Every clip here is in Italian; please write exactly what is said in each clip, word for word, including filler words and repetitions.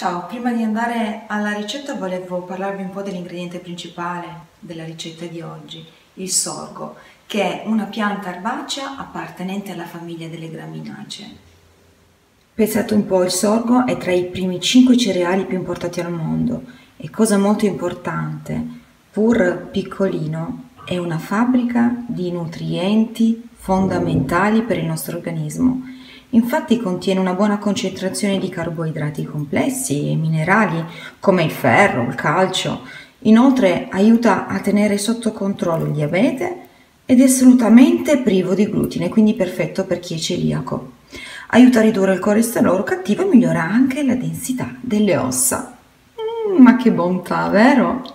Ciao, prima di andare alla ricetta volevo parlarvi un po' dell'ingrediente principale della ricetta di oggi, il sorgo, che è una pianta erbacea appartenente alla famiglia delle graminacee. Pensate un po', il sorgo è tra i primi cinque cereali più importati al mondo e, cosa molto importante, pur piccolino, è una fabbrica di nutrienti fondamentali per il nostro organismo. Infatti contiene una buona concentrazione di carboidrati complessi e minerali come il ferro, il calcio. Inoltre aiuta a tenere sotto controllo il diabete ed è assolutamente privo di glutine, quindi perfetto per chi è celiaco. Aiuta a ridurre il colesterolo cattivo e migliora anche la densità delle ossa. Mm, ma che bontà, vero?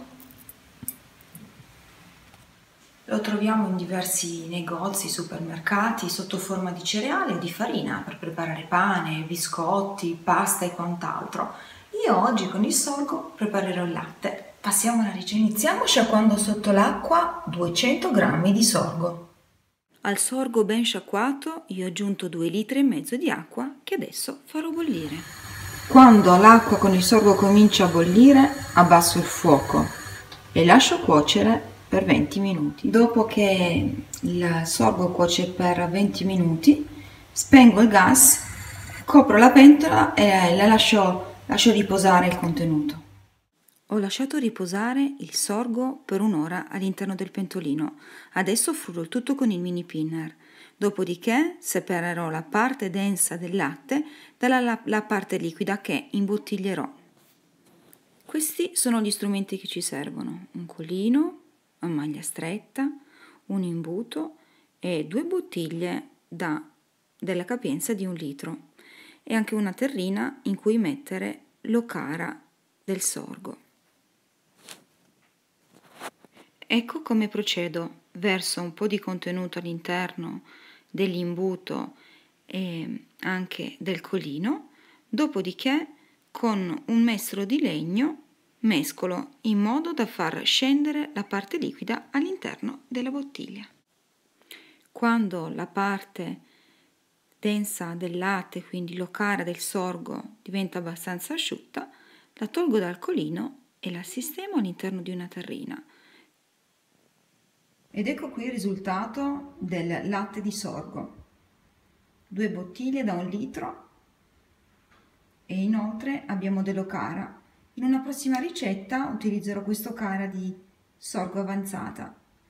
Lo troviamo in diversi negozi, supermercati, sotto forma di cereale o di farina per preparare pane, biscotti, pasta e quant'altro. Io oggi con il sorgo preparerò il latte. Passiamo alla ricetta. Iniziamo sciacquando sotto l'acqua duecento grammi di sorgo. Al sorgo ben sciacquato io ho aggiunto due litri e mezzo di acqua che adesso farò bollire. Quando l'acqua con il sorgo comincia a bollire, abbasso il fuoco e lascio cuocere per venti minuti. Dopo che il sorgo cuoce per venti minuti, spengo il gas, copro la pentola e la lascio, lascio riposare il contenuto. Ho lasciato riposare il sorgo per un'ora all'interno del pentolino. Adesso frullo il tutto con il mini pinner. Dopodiché separerò la parte densa del latte dalla la, la parte liquida che imbottiglierò. Questi sono gli strumenti che ci servono: un colino a maglia stretta, un imbuto e due bottiglie da, della capienza di un litro e anche una terrina in cui mettere l'ocara del sorgo. Ecco come procedo: verso un po' di contenuto all'interno dell'imbuto e anche del colino, dopodiché con un mestolo di legno mescolo in modo da far scendere la parte liquida all'interno della bottiglia. Quando la parte densa del latte, quindi l'ocara del sorgo, diventa abbastanza asciutta, la tolgo dal colino e la sistemo all'interno di una terrina. Ed ecco qui il risultato del latte di sorgo: due bottiglie da un litro e inoltre abbiamo dell'ocara. In una prossima ricetta utilizzerò questo ocara di sorgo avanzata.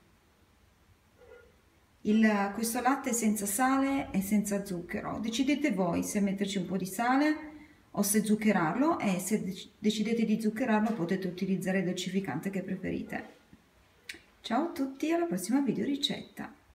Il, questo latte è senza sale e senza zucchero. Decidete voi se metterci un po' di sale o se zuccherarlo, e se decidete di zuccherarlo potete utilizzare il dolcificante che preferite. Ciao a tutti, alla prossima video ricetta!